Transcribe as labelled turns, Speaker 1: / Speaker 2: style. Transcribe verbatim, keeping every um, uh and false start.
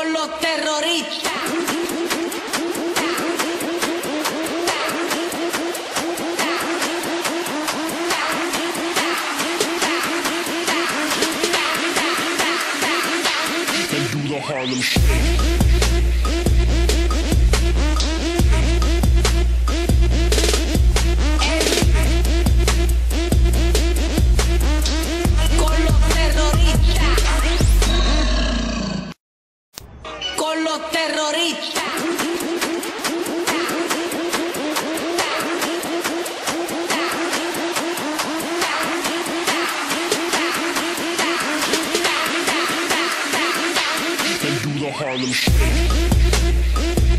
Speaker 1: con los terroristas.
Speaker 2: And do the Harlem Shake.
Speaker 1: Con los terroristas.
Speaker 2: And do the Harlem Shake.